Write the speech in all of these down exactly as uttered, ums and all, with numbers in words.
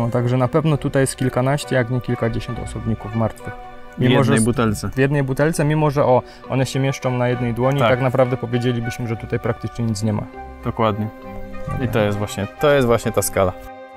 także na pewno tutaj jest kilkanaście, jak nie kilkadziesiąt osobników martwych. Mimo, w jednej że butelce. W jednej butelce, mimo że o, one się mieszczą na jednej dłoni, tak, tak naprawdę powiedzielibyśmy, że tutaj praktycznie nic nie ma. Dokładnie. I to jest właśnie, to jest właśnie ta skala.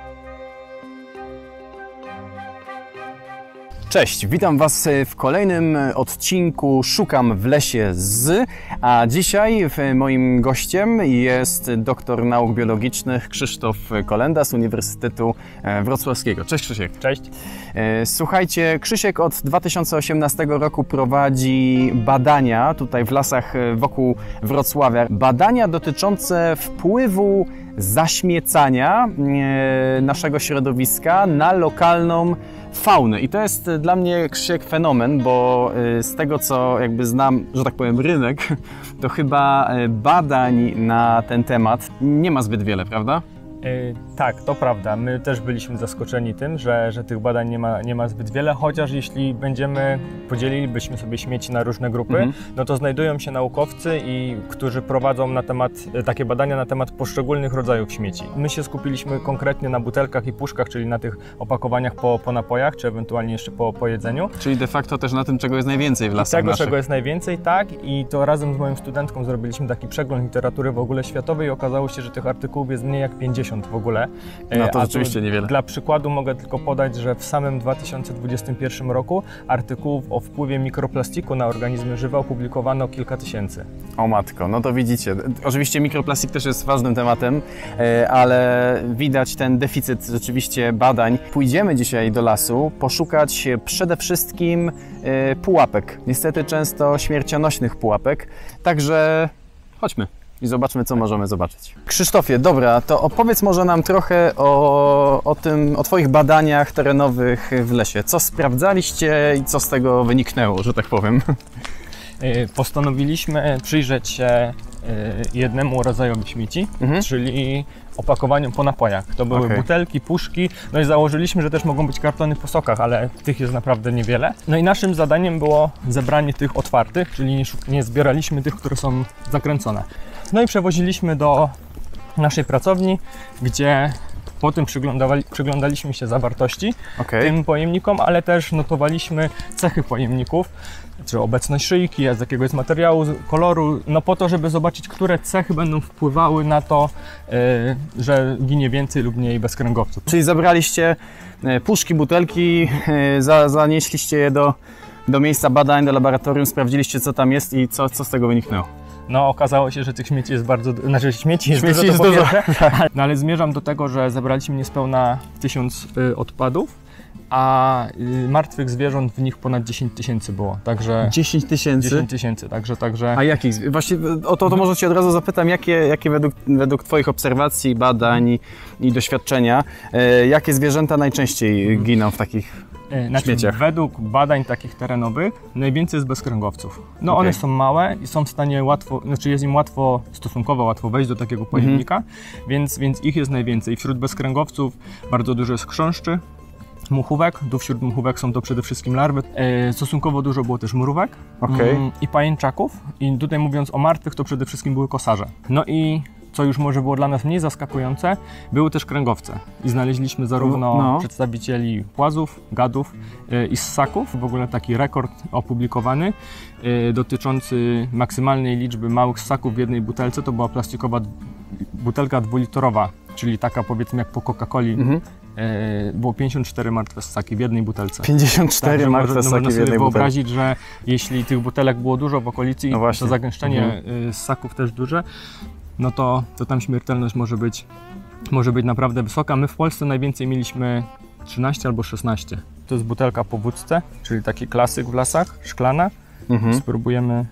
Cześć, witam Was w kolejnym odcinku Szukam w lesie z, a dzisiaj moim gościem jest doktor nauk biologicznych Krzysztof Kolenda z Uniwersytetu Wrocławskiego. Cześć Krzysiek. Cześć. Słuchajcie, Krzysiek od dwa tysiące osiemnastego roku prowadzi badania tutaj w lasach wokół Wrocławia. Badania dotyczące wpływu zaśmiecania naszego środowiska na lokalną faunę. I to jest dla mnie, Krzysiek, fenomen, bo z tego, co jakby znam, że tak powiem, rynek, to chyba badań na ten temat nie ma zbyt wiele, prawda? Yy, tak, to prawda. My też byliśmy zaskoczeni tym, że, że tych badań nie ma, nie ma zbyt wiele, chociaż jeśli będziemy, podzielilibyśmy sobie śmieci na różne grupy, mhm. no to znajdują się naukowcy, i, którzy prowadzą na temat, takie badania na temat poszczególnych rodzajów śmieci. My się skupiliśmy konkretnie na butelkach i puszkach, czyli na tych opakowaniach po, po napojach, czy ewentualnie jeszcze po, po jedzeniu. Czyli de facto też na tym, czego jest najwięcej w lasach Tego, naszych. czego jest najwięcej, tak. I to razem z moją studentką zrobiliśmy taki przegląd literatury w ogóle światowej i okazało się, że tych artykułów jest mniej jak pięćdziesiąt w ogóle. No to A rzeczywiście niewiele. Dla przykładu mogę tylko podać, że w samym dwa tysiące dwudziestym pierwszym roku artykułów o wpływie mikroplastiku na organizmy żywe opublikowano kilka tysięcy. O matko, no to widzicie. Oczywiście mikroplastik też jest ważnym tematem, ale widać ten deficyt rzeczywiście badań. Pójdziemy dzisiaj do lasu poszukać przede wszystkim pułapek. Niestety często śmiercionośnych pułapek. Także chodźmy i zobaczmy, co możemy zobaczyć. Krzysztofie, dobra, to opowiedz może nam trochę o, o tym, o Twoich badaniach terenowych w lesie. Co sprawdzaliście i co z tego wyniknęło, że tak powiem? Postanowiliśmy przyjrzeć się jednemu rodzajowi śmieci, mhm. czyli opakowaniom po napojach. To były okay. butelki, puszki, no i założyliśmy, że też mogą być kartony po sokach, ale tych jest naprawdę niewiele. No i naszym zadaniem było zebranie tych otwartych, czyli nie, nie zbieraliśmy tych, które są zakręcone. No i przewoziliśmy do naszej pracowni, gdzie potem przyglądaliśmy się zawartości okay. tym pojemnikom, ale też notowaliśmy cechy pojemników, czy obecność szyjki, z jakiego jest materiału, koloru, no po to, żeby zobaczyć, które cechy będą wpływały na to, yy, że ginie więcej lub mniej bezkręgowców. Czyli zabraliście puszki, butelki, za, zanieśliście je do, do miejsca badań, do laboratorium, sprawdziliście, co tam jest i co, co z tego wyniknęło? No okazało się, że tych śmieci jest bardzo, znaczy śmieci jest śmieci dużo, jest to dużo. No ale zmierzam do tego, że zebraliśmy niespełna tysiąc y, odpadów, a y, martwych zwierząt w nich ponad dziesięć tysięcy było, także... dziesięć tysięcy? dziesięć tysięcy, także, także... A jakich? Właśnie o to, to może Cię od razu zapytam, jakie, jakie według, według Twoich obserwacji, badań i, i doświadczenia, y, jakie zwierzęta najczęściej giną w takich Znaczy, śmieciach? Według badań takich terenowych najwięcej jest bezkręgowców. No okay. One są małe i są w stanie łatwo, znaczy jest im łatwo, stosunkowo łatwo wejść do takiego pojemnika, mm-hmm. więc, więc ich jest najwięcej. Wśród bezkręgowców bardzo dużo jest chrząszczy, muchówek, tu wśród muchówek są to przede wszystkim larwy. E, stosunkowo dużo było też mrówek okay. mm, i pajęczaków. I tutaj mówiąc o martwych, to przede wszystkim były kosarze. No i co już może było dla nas mniej zaskakujące, były też kręgowce. I znaleźliśmy zarówno no. przedstawicieli płazów, gadów yy, i ssaków. W ogóle taki rekord opublikowany yy, dotyczący maksymalnej liczby małych ssaków w jednej butelce. To była plastikowa butelka dwulitrowa, czyli taka powiedzmy jak po Coca-Coli. Mhm. Yy, było pięćdziesiąt cztery martwe ssaki w jednej butelce. pięćdziesiąt cztery martwe może, ssaki no, w jednej butelce. Można sobie wyobrazić, że jeśli tych butelek było dużo w okolicy no i to zagęszczenie mhm. ssaków też duże, no to, to tam śmiertelność może być, może być naprawdę wysoka. My w Polsce najwięcej mieliśmy trzynaście albo szesnaście. To jest butelka po wódce, czyli taki klasyk w lasach, szklana. Mhm. Spróbujemy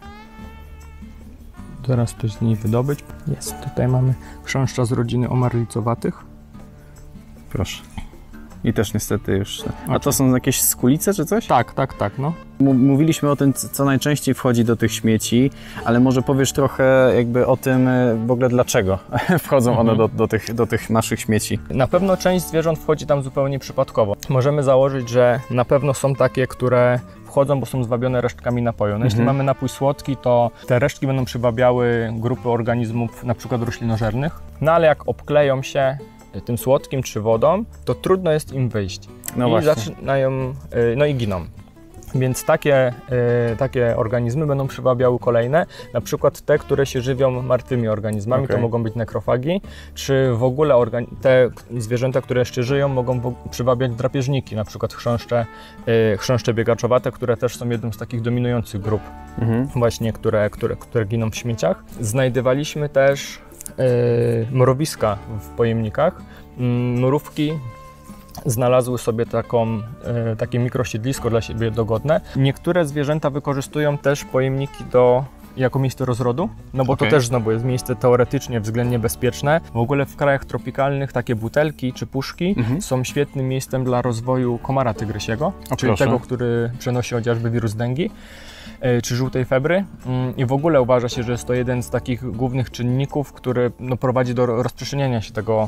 teraz coś z niej wydobyć. Jest, tutaj mamy chrząszcza z rodziny omarlicowatych. Proszę. I też niestety już... A to są jakieś skulice czy coś? Tak, tak, tak. No. Mówiliśmy o tym, co najczęściej wchodzi do tych śmieci, ale może powiesz trochę jakby o tym w ogóle dlaczego wchodzą one do, do, tych, do tych naszych śmieci. Na pewno część zwierząt wchodzi tam zupełnie przypadkowo. Możemy założyć, że na pewno są takie, które wchodzą, bo są zwabione resztkami napoju. No mhm. Jeśli mamy napój słodki, to te resztki będą przywabiały grupy organizmów, na przykład roślinożernych. No ale jak obkleją się tym słodkim czy wodą, to trudno jest im wyjść. No I właśnie. zaczynają, no i giną. Więc takie, y, takie organizmy będą przywabiały kolejne, na przykład te, które się żywią martwymi organizmami, okay. To mogą być nekrofagi, czy w ogóle te zwierzęta, które jeszcze żyją, mogą przywabiać drapieżniki, na przykład chrząszcze, y, chrząszcze biegaczowate, które też są jedną z takich dominujących grup, mhm. właśnie, które, które, które giną w śmieciach. Znajdywaliśmy też y, mrowiska w pojemnikach, y, mrówki znalazły sobie taką, e, takie mikrosiedlisko dla siebie dogodne. Niektóre zwierzęta wykorzystują też pojemniki do, jako miejsce rozrodu, no bo okay. to też znowu jest miejsce teoretycznie względnie bezpieczne. W ogóle w krajach tropikalnych takie butelki czy puszki mhm. są świetnym miejscem dla rozwoju komara tygrysiego, o, czyli proszę. tego, który przenosi chociażby wirus dengi czy żółtej febry. I w ogóle uważa się, że jest to jeden z takich głównych czynników, który no, prowadzi do rozprzestrzeniania się tego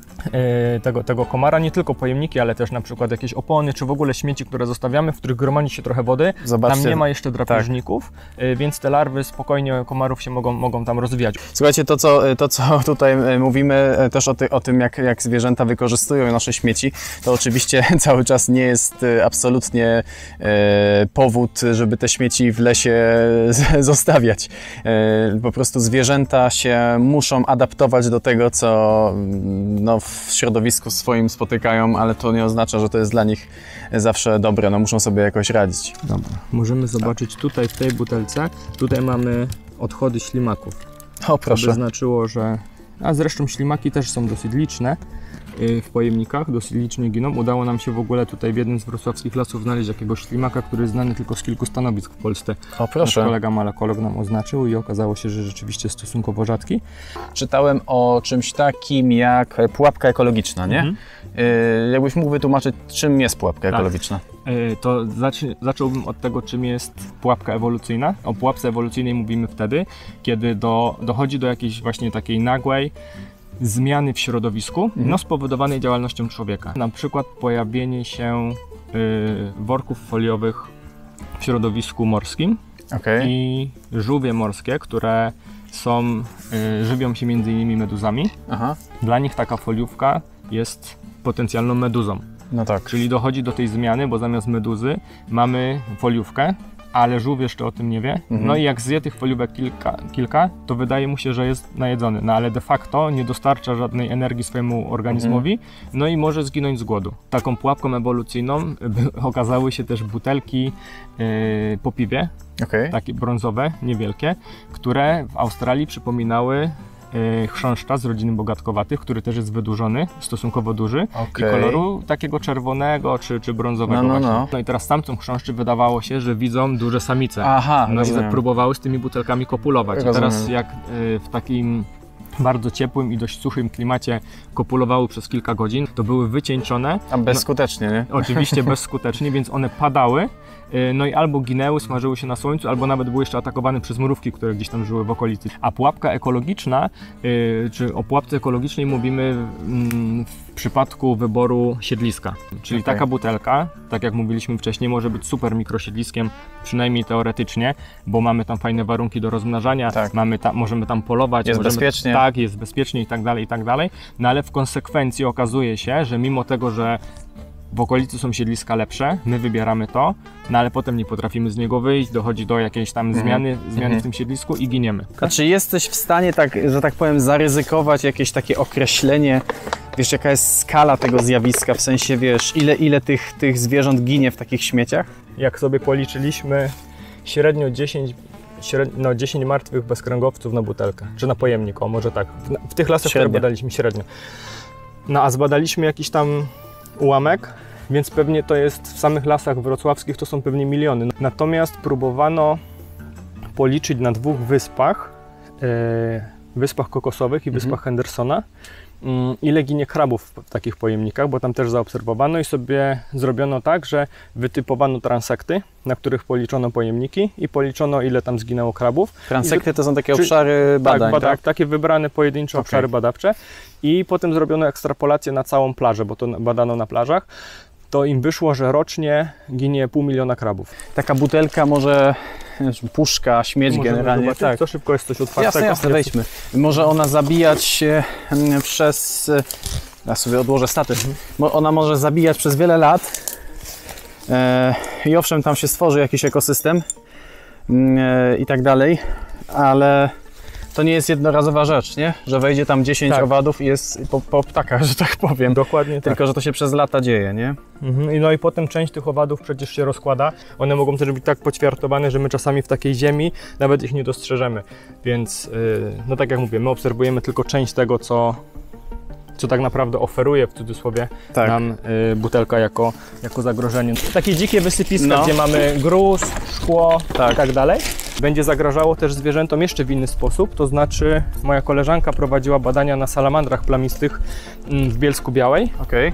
Tego, tego komara, nie tylko pojemniki, ale też na przykład jakieś opony, czy w ogóle śmieci, które zostawiamy, w których gromadzi się trochę wody. Zobaczcie. Tam nie ma jeszcze drapieżników, tak. Więc te larwy spokojnie komarów się mogą, mogą tam rozwijać. Słuchajcie, to co, to, co tutaj mówimy też o, ty, o tym, jak, jak zwierzęta wykorzystują nasze śmieci, to oczywiście cały czas nie jest absolutnie e, powód, żeby te śmieci w lesie zostawiać. E, po prostu zwierzęta się muszą adaptować do tego, co no, w środowisku swoim spotykają, ale to nie oznacza, że to jest dla nich zawsze dobre, no muszą sobie jakoś radzić. Dobra. Możemy zobaczyć tutaj w tej butelce, tutaj mamy odchody ślimaków. O proszę. To by znaczyło, że... A zresztą ślimaki też są dosyć liczne w pojemnikach, dosyć licznie giną. Udało nam się w ogóle tutaj w jednym z wrocławskich lasów znaleźć jakiegoś ślimaka, który jest znany tylko z kilku stanowisk w Polsce. O proszę. Nasz kolega malakolog nam oznaczył i okazało się, że rzeczywiście stosunkowo rzadki. Czytałem o czymś takim jak pułapka ekologiczna, nie? Mhm. Yy, jakbyś mógł wytłumaczyć, czym jest pułapka tak. ekologiczna? Yy, to zac- zacząłbym od tego, czym jest pułapka ewolucyjna. O pułapce ewolucyjnej mówimy wtedy, kiedy do, dochodzi do jakiejś właśnie takiej nagłej zmiany w środowisku, mhm. no spowodowanej działalnością człowieka. Na przykład pojawienie się y, worków foliowych w środowisku morskim okay. i żółwie morskie, które są, y, żywią się między innymi meduzami. Aha. Dla nich taka foliówka jest potencjalną meduzą. No tak. Czyli dochodzi do tej zmiany, bo zamiast meduzy mamy foliówkę, ale żółw jeszcze o tym nie wie. Mhm. No i jak zje tych foliówek kilka, kilka, to wydaje mu się, że jest najedzony. No ale de facto nie dostarcza żadnej energii swojemu organizmowi, mhm. no i może zginąć z głodu. Taką pułapką ewolucyjną okazały się też butelki yy, po piwie, okay. takie brązowe, niewielkie, które w Australii przypominały chrząszcza z rodziny bogatkowatych, który też jest wydłużony, stosunkowo duży okay. i koloru takiego czerwonego czy, czy brązowego no, no, no. no i teraz samcom chrząszczy wydawało się, że widzą duże samice. Aha, no rozumiem. i próbowały z tymi butelkami kopulować. Rozumiem. I teraz jak w takim bardzo ciepłym i dość suchym klimacie kopulowały przez kilka godzin, to były wycieńczone. A bezskutecznie, no, nie? Oczywiście bezskutecznie, więc one padały, no i albo ginęły, smażyły się na słońcu, albo nawet były jeszcze atakowane przez mrówki, które gdzieś tam żyły w okolicy. A pułapka ekologiczna, czy o pułapce ekologicznej mówimy w przypadku wyboru siedliska. Czyli okay. taka butelka, tak jak mówiliśmy wcześniej, może być super mikrosiedliskiem, przynajmniej teoretycznie, bo mamy tam fajne warunki do rozmnażania, tak. mamy ta, możemy tam polować. Jest możemy, bezpiecznie. Tak, jest bezpiecznie i tak dalej, i tak dalej. No ale w konsekwencji okazuje się, że mimo tego, że w okolicy są siedliska lepsze, my wybieramy to, no ale potem nie potrafimy z niego wyjść, dochodzi do jakiejś tam mm. zmiany, zmiany mm. w tym siedlisku i giniemy. A czy jesteś w stanie, tak, że tak powiem, zaryzykować jakieś takie określenie, wiesz, jaka jest skala tego zjawiska, w sensie, wiesz, ile, ile tych, tych zwierząt ginie w takich śmieciach? Jak sobie policzyliśmy, średnio dziesięć, średnio, no dziesięć martwych bezkręgowców na butelkę, czy na pojemnik, o może tak, w, w tych lasach, średnio. które badaliśmy średnio. No a zbadaliśmy jakiś tam ułamek, więc pewnie to jest w samych lasach wrocławskich, to są pewnie miliony. Natomiast próbowano policzyć na dwóch wyspach, yy, wyspach kokosowych i wyspach mhm. Hendersona, yy, ile ginie krabów w takich pojemnikach, bo tam też zaobserwowano i sobie zrobiono tak, że wytypowano transekty, na których policzono pojemniki i policzono, ile tam zginęło krabów. Transekty to są takie obszary badań, tak? Bada, tak? Takie wybrane pojedyncze okay. obszary badawcze i potem zrobiono ekstrapolację na całą plażę, bo to badano na plażach. To im wyszło, że rocznie ginie pół miliona krabów. Taka butelka może, puszka, śmieć Możemy generalnie. Zobaczyć, tak. To szybko jest coś otwartego. Jasne, jasne, wejdźmy. Może ona zabijać się przez Ja sobie odłożę statyw. Mhm. Ona może zabijać przez wiele lat e, i owszem, tam się stworzy jakiś ekosystem e, i tak dalej, ale to nie jest jednorazowa rzecz, nie? Że wejdzie tam dziesięć tak. owadów i jest po, po ptakach, że tak powiem. Dokładnie Tylko, tak. że to się przez lata dzieje, nie? Mhm. No i potem część tych owadów przecież się rozkłada. One mogą też być tak poćwiartowane, że my czasami w takiej ziemi nawet ich nie dostrzeżemy. Więc, yy, no tak jak mówię, my obserwujemy tylko część tego, co, co tak naprawdę oferuje, w cudzysłowie, tak. nam y, butelka jako, jako zagrożenie. Takie dzikie wysypiska, no. gdzie mamy gruz, szkło tak. i tak dalej, będzie zagrażało też zwierzętom jeszcze w inny sposób, to znaczy moja koleżanka prowadziła badania na salamandrach plamistych w Bielsku Białej okay.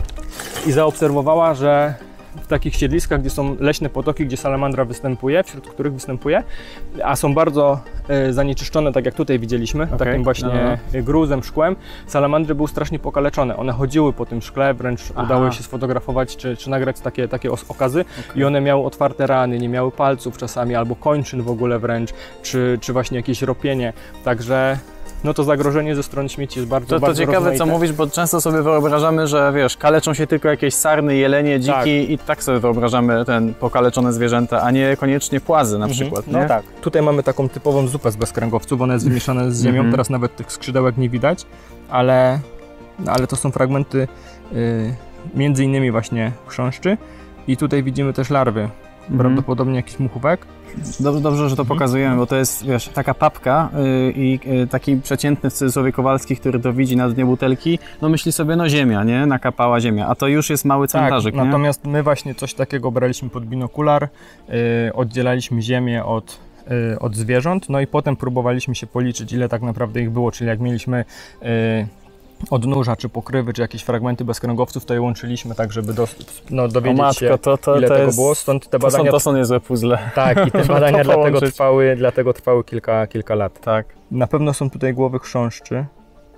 i zaobserwowała, że w takich siedliskach, gdzie są leśne potoki, gdzie salamandra występuje, wśród których występuje, a są bardzo e, zanieczyszczone, tak jak tutaj widzieliśmy, okay. takim właśnie no. gruzem, szkłem, salamandry były strasznie pokaleczone. One chodziły po tym szkle, wręcz Aha. udało się sfotografować czy, czy nagrać takie, takie okazy okay. i one miały otwarte rany, nie miały palców czasami, albo kończyn w ogóle wręcz, czy, czy właśnie jakieś ropienie. Także no to zagrożenie ze strony śmieci jest bardzo, to, bardzo To ciekawe, rozmaite. Co mówisz, bo często sobie wyobrażamy, że wiesz, kaleczą się tylko jakieś sarny, jelenie, dziki tak. i tak sobie wyobrażamy ten pokaleczone zwierzęta, a nie koniecznie płazy na mhm. przykład, No nie? tak. Tutaj mamy taką typową zupę z bezkręgowców, ona jest wymieszana z ziemią, mhm. teraz nawet tych skrzydełek nie widać, ale, no, ale to są fragmenty y, między innymi właśnie chrząszczy i tutaj widzimy też larwy, mhm. prawdopodobnie jakiś muchówek. Dobrze, dobrze, że to mhm. pokazujemy, bo to jest, wiesz, taka papka yy, i yy, taki przeciętny w cudzysłowie Kowalski, który to widzi na dnie butelki, no myśli sobie, no ziemia, nie? Nakapała ziemia, a to już jest mały cmentarzyk, tak, nie? Natomiast my właśnie coś takiego braliśmy pod binokular, yy, oddzielaliśmy ziemię od, yy, od zwierząt, no i potem próbowaliśmy się policzyć, ile tak naprawdę ich było, czyli jak mieliśmy yy, odnóża, czy pokrywy, czy jakieś fragmenty bezkręgowców, to je łączyliśmy tak, żeby do, no, dowiedzieć matko, się, to, to, ile to tego jest, było. Stąd te badania... To są, to są niezłe puzzle. Tak, i te badania dlatego trwały, dlatego trwały kilka, kilka lat. Tak. Na pewno są tutaj głowy chrząszczy,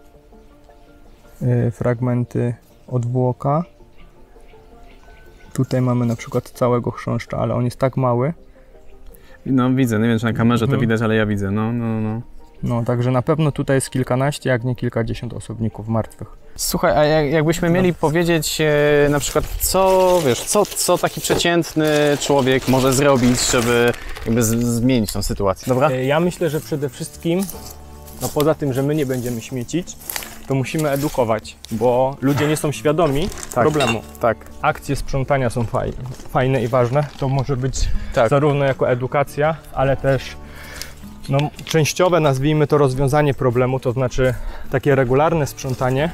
yy, fragmenty odwłoka. Tutaj mamy na przykład całego chrząszcza, ale on jest tak mały. No widzę, nie wiem, czy na kamerze mhm. to widać, ale ja widzę, no, no, no. No, także na pewno tutaj jest kilkanaście, jak nie kilkadziesiąt osobników martwych. Słuchaj, a jak, jakbyśmy mieli no. powiedzieć e, na przykład, co, wiesz, co, co taki przeciętny człowiek może zrobić, żeby jakby z, zmienić tą sytuację, dobra? Ja myślę, że przede wszystkim, no poza tym, że my nie będziemy śmiecić, to musimy edukować, bo ludzie nie są świadomi tak, problemu. Tak. Akcje sprzątania są faj, fajne i ważne, to może być tak. zarówno jako edukacja, ale też no, częściowe, nazwijmy to, rozwiązanie problemu, to znaczy takie regularne sprzątanie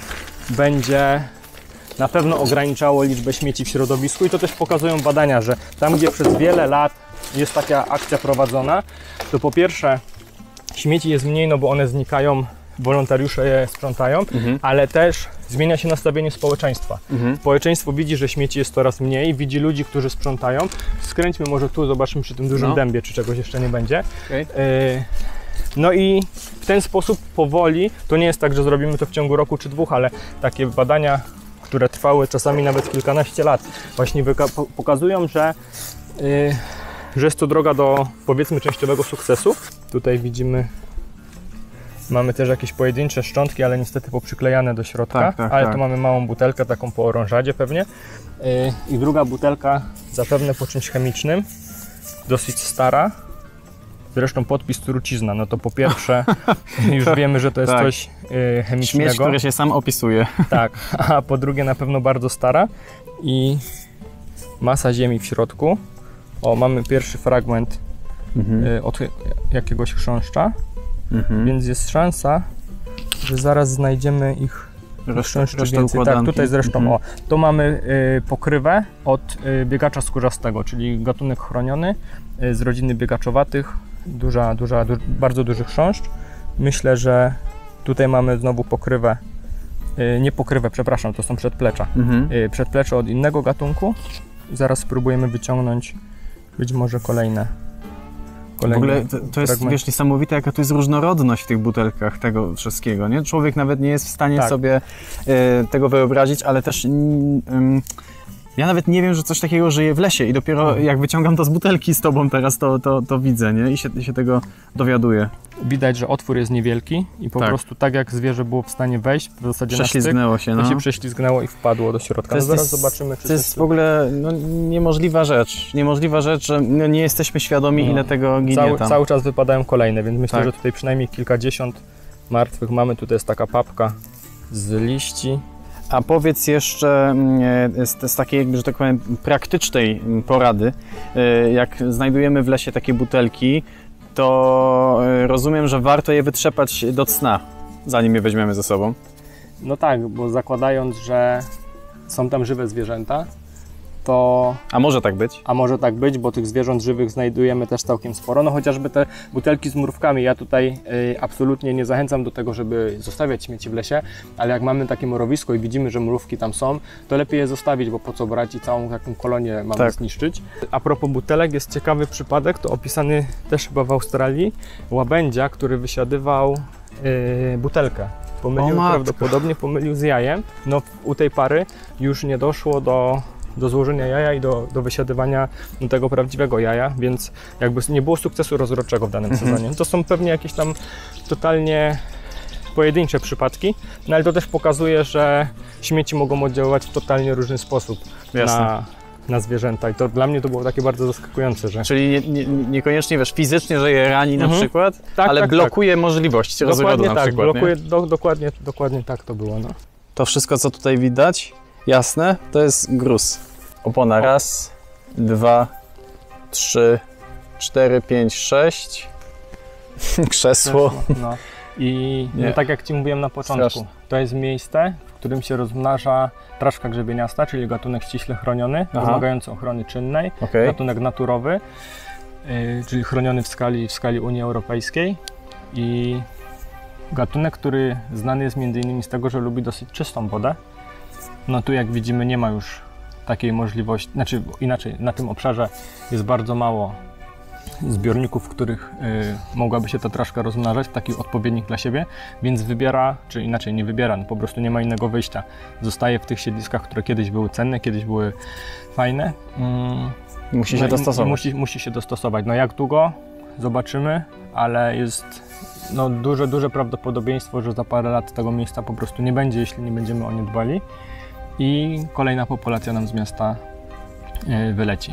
będzie na pewno ograniczało liczbę śmieci w środowisku i to też pokazują badania, że tam, gdzie przez wiele lat jest taka akcja prowadzona, to po pierwsze śmieci jest mniej, no bo one znikają, wolontariusze je sprzątają, mhm. ale też zmienia się nastawienie społeczeństwa. Mhm. Społeczeństwo widzi, że śmieci jest coraz mniej, widzi ludzi, którzy sprzątają. Skręćmy może tu, zobaczmy przy tym dużym no. dębie, czy czegoś jeszcze nie będzie. Okay. Y no i w ten sposób powoli, to nie jest tak, że zrobimy to w ciągu roku czy dwóch, ale takie badania, które trwały czasami nawet kilkanaście lat, właśnie pokazują, że, y że jest to droga do, powiedzmy, częściowego sukcesu. Tutaj widzimy, mamy też jakieś pojedyncze szczątki, ale niestety poprzyklejane do środka, tak, tak, ale tak. tu mamy małą butelkę, taką po orążadzie pewnie. Yy, I druga butelka, zapewne po czymś chemicznym, dosyć stara. Zresztą podpis trucizna, no to po pierwsze już wiemy, że to jest tak. coś yy, chemicznego. Śmieć, który się sam opisuje. Tak, a po drugie na pewno bardzo stara i masa ziemi w środku. O, mamy pierwszy fragment mhm. yy, od jakiegoś chrząszcza. Mhm. Więc jest szansa, że zaraz znajdziemy ich chrząszczy więcej. Tak, tutaj zresztą mhm. o, tu mamy y, pokrywę od y, biegacza skórzastego, czyli gatunek chroniony y, z rodziny biegaczowatych, duża, duża, du bardzo duży chrząszcz. Myślę, że tutaj mamy znowu pokrywę, y, nie pokrywę, przepraszam, to są przedplecza. Mhm. Y, przedplecze od innego gatunku i zaraz spróbujemy wyciągnąć być może kolejne. W ogóle to, to jest, wiesz, niesamowite, jaka to jest różnorodność w tych butelkach tego wszystkiego, nie? Człowiek nawet nie jest w stanie tak. sobie e, tego wyobrazić, ale też mm, Ja nawet nie wiem, że coś takiego żyje w lesie i dopiero jak wyciągam to z butelki z tobą teraz, to, to, to widzę, nie? I się, i się tego dowiaduję. Widać, że otwór jest niewielki i po tak. prostu tak jak zwierzę było w stanie wejść, w zasadzie prześlizgnęło na styk, się, no. to się prześlizgnęło i wpadło do środka. No zaraz zobaczymy, czy to jest w ogóle no, niemożliwa rzecz. Niemożliwa rzecz, że no, nie jesteśmy świadomi, no. ile tego ginie cały, tam. Cały czas wypadają kolejne, więc myślę, tak. że tutaj przynajmniej kilkadziesiąt martwych mamy. Tutaj jest taka papka z liści. A powiedz jeszcze z, z takiej, jakby, że tak powiem, praktycznej porady, jak znajdujemy w lesie takie butelki, to rozumiem, że warto je wytrzepać do cna, zanim je weźmiemy ze sobą. No tak, bo zakładając, że są tam żywe zwierzęta, to... A może tak być? A może tak być, bo tych zwierząt żywych znajdujemy też całkiem sporo. No chociażby te butelki z mrówkami. Ja tutaj y, absolutnie nie zachęcam do tego, żeby zostawiać śmieci w lesie, ale jak mamy takie morowisko i widzimy, że mrówki tam są, to lepiej je zostawić, bo po co brać i całą taką kolonię mamy tak. zniszczyć. A propos butelek, jest ciekawy przypadek, to opisany też chyba w Australii, łabędzia, który wysiadywał y, butelkę. Pomylił, prawdopodobnie pomylił z jajem. No u tej pary już nie doszło do do złożenia jaja i do, do wysiadywania tego prawdziwego jaja, więc jakby nie było sukcesu rozrodczego w danym mhm. sezonie. To są pewnie jakieś tam totalnie pojedyncze przypadki, no ale to też pokazuje, że śmieci mogą oddziaływać w totalnie różny sposób na, na zwierzęta i to dla mnie to było takie bardzo zaskakujące, że... Czyli nie, nie, niekoniecznie, wiesz, fizycznie, że je rani mhm. na przykład, tak, ale tak, blokuje tak. możliwość rozrodu na tak, przykład. Blokuje, do, dokładnie, dokładnie tak to było. No. To wszystko, co tutaj widać, jasne, to jest gruz. Opona raz, dwa, trzy, cztery, pięć, sześć. Krzesło. No. I no, tak jak Ci mówiłem na początku, Straszne. to jest miejsce, w którym się rozmnaża traszka grzebieniasta, czyli gatunek ściśle chroniony, Aha. wymagający ochrony czynnej, okay. gatunek naturowy, yy, czyli chroniony w skali, w skali Unii Europejskiej i gatunek, który znany jest między innymi z tego, że lubi dosyć czystą wodę. No tu jak widzimy nie ma już takiej możliwości, znaczy inaczej, na tym obszarze jest bardzo mało zbiorników, w których y, mogłaby się ta traszka rozmnażać, takich odpowiednich dla siebie, więc wybiera, czy inaczej nie wybiera, no po prostu nie ma innego wyjścia. Zostaje w tych siedliskach, które kiedyś były cenne, kiedyś były fajne. Mm, musi no się dostosować. Musi, musi się dostosować. No jak długo? Zobaczymy, ale jest no, duże, duże prawdopodobieństwo, że za parę lat tego miejsca po prostu nie będzie, jeśli nie będziemy o nie dbali. I kolejna populacja nam z miasta wyleci.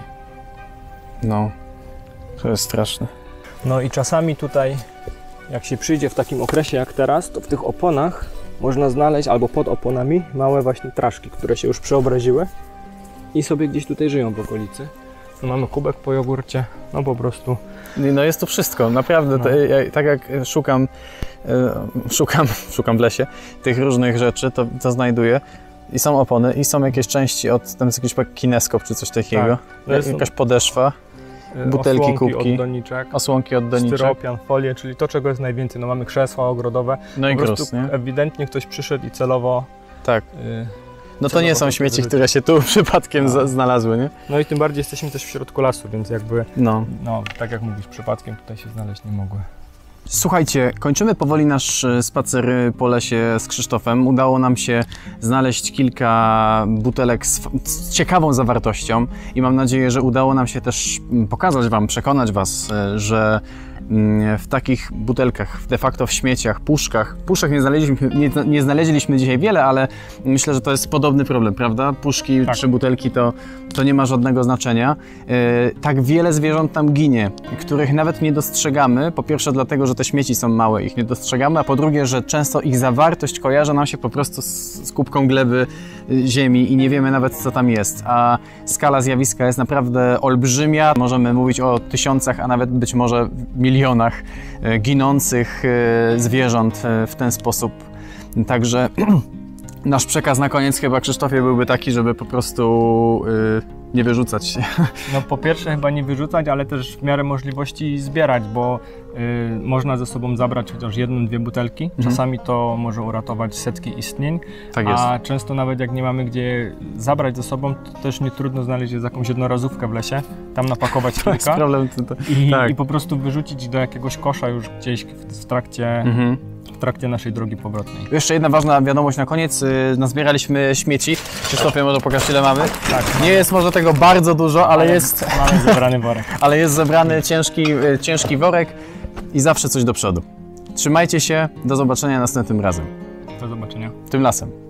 No, to jest straszne. No i czasami tutaj, jak się przyjdzie w takim okresie jak teraz, to w tych oponach można znaleźć, albo pod oponami, małe właśnie traszki, które się już przeobraziły i sobie gdzieś tutaj żyją w okolicy. No mamy kubek po jogurcie, no po prostu. No jest to wszystko, naprawdę. No. To, ja, tak jak szukam, szukam, szukam w lesie tych różnych rzeczy, to, to znajduję. I są opony, i są jakieś części od, tam jest jakiś kineskop czy coś takiego, tak. jakaś podeszwa, butelki, osłonki kubki, od doniczek, osłonki od doniczek, styropian, folie, czyli to, czego jest najwięcej. No mamy krzesła ogrodowe, no i po gruz, prostu nie? Ewidentnie ktoś przyszedł i celowo... Tak. Y, no to nie są śmieci, które się tu przypadkiem no. znalazły, nie? No i tym bardziej jesteśmy też w środku lasu, więc jakby, no, no tak jak mówisz, przypadkiem tutaj się znaleźć nie mogły. Słuchajcie, kończymy powoli nasz spacer po lesie z Krzysztofem. Udało nam się znaleźć kilka butelek z, z ciekawą zawartością i mam nadzieję, że udało nam się też pokazać Wam, przekonać Was, że w takich butelkach, de facto w śmieciach, puszkach, puszek nie znaleźliśmy, nie, nie znaleźliśmy dzisiaj wiele, ale myślę, że to jest podobny problem, prawda? Puszki tak. czy butelki to, to nie ma żadnego znaczenia. Yy, tak wiele zwierząt tam ginie, których nawet nie dostrzegamy. Po pierwsze dlatego, że te śmieci są małe, ich nie dostrzegamy, a po drugie, że często ich zawartość kojarzy nam się po prostu z, z kubką gleby ziemi i nie wiemy nawet, co tam jest. A skala zjawiska jest naprawdę olbrzymia. Możemy mówić o tysiącach, a nawet być może milionach ginących zwierząt w ten sposób. Także nasz przekaz na koniec chyba, Krzysztofie, byłby taki, żeby po prostu nie wyrzucać się. No po pierwsze chyba nie wyrzucać, ale też w miarę możliwości zbierać, bo y, można ze sobą zabrać chociaż jedną, dwie butelki. Mhm. Czasami to może uratować setki istnień, tak jest. A często nawet jak nie mamy gdzie zabrać ze sobą, to też nie trudno znaleźć jakąś jednorazówkę w lesie, tam napakować kilka to jest problem, to, to, i, tak. i po prostu wyrzucić do jakiegoś kosza już gdzieś w trakcie, mhm. w trakcie naszej drogi powrotnej. Jeszcze jedna ważna wiadomość na koniec. Nazbieraliśmy śmieci. Krzysztofie, może pokaż, ile mamy? Tak. Nie jest może tego bardzo dużo, ale, ale jest... Mamy zebrany worek. Ale jest zebrany ciężki, ciężki worek i zawsze coś do przodu. Trzymajcie się, do zobaczenia następnym razem. Do zobaczenia. Tym lasem.